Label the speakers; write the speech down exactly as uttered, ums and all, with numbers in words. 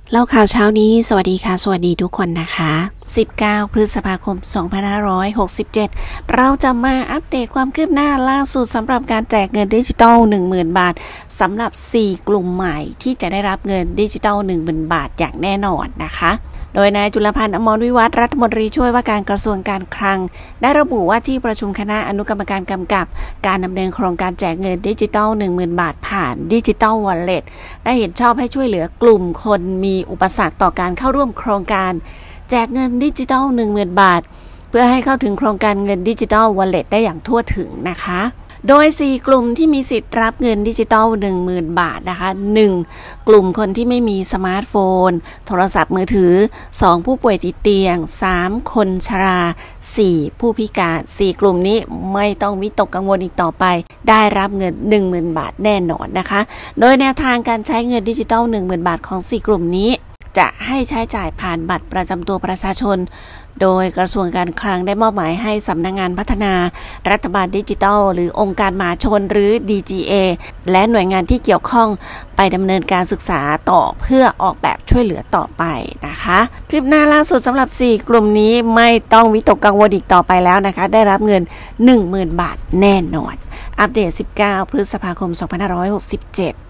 Speaker 1: เล่าข่าวเช้านี้สวัสดีค่ะสวัสดีทุกคนนะคะสิบเก้าพฤษภาคมสองพันห้าร้อยหกสิบเจ็ดเราจะมาอัปเดตความคืบหน้าล่าสุดสำหรับการแจกเงินดิจิทัล หนึ่งหมื่น บาทสำหรับสี่กลุ่มใหม่ที่จะได้รับเงินดิจิทัล หนึ่งหมื่น บาทอย่างแน่นอนนะคะโดยนายจุลพันธ์ อมรวิวัฒน์รัฐมนตรีช่วยว่าการกระทรวงการคลังได้ระบุว่าที่ประชุมคณะอนุกรรมการกำกับการดำเนินโครงการแจกเงินดิจิทัล หนึ่งหมื่น บาทผ่านดิจิทัลวอลเล็ตได้เห็นชอบให้ช่วยเหลือกลุ่มคนมีอุปสรรคต่อการเข้าร่วมโครงการแจกเงินดิจิทัล หนึ่งหมื่น บาทเพื่อให้เข้าถึงโครงการเงินดิจิทัลวอลเล็ตได้อย่างทั่วถึงนะคะโดยสี่กลุ่มที่มีสิทธิ์รับเงินดิจิทัล หนึ่งหมื่น บาทนะคะ หนึ่ง กลุ่มคนที่ไม่มีสมาร์ทโฟนโทรศัพท์มือถือ สอง ผู้ป่วยติดเตียง สาม คนชรา สี่ ผู้พิการสี่กลุ่มนี้ไม่ต้องวิตกกังวลอีกต่อไปได้รับเงิน หนึ่งหมื่น บาทแน่นอนนะคะโดยแนวทางการใช้เงินดิจิทัล หนึ่งหมื่น บาทของสี่กลุ่มนี้จะให้ใช้จ่ายผ่านบัตรประจำตัวประชาชนโดยกระทรวงการคลังได้มอบหมายให้สำนักงานพัฒนารัฐบาลดิจิทัลหรือองค์การมหาชนหรือ ดี จี เอ และหน่วยงานที่เกี่ยวข้องไปดำเนินการศึกษาต่อเพื่อออกแบบช่วยเหลือต่อไปนะคะคลิปหน้าล่าสุดสำหรับสี่กลุ่มนี้ไม่ต้องวิตกกังวลอีกต่อไปแล้วนะคะได้รับเงิน หนึ่งหมื่น บาทแน่นอนอัปเดตสิบเก้าพฤษภาคมสองพันห้าร้อยหกสิบเจ็ด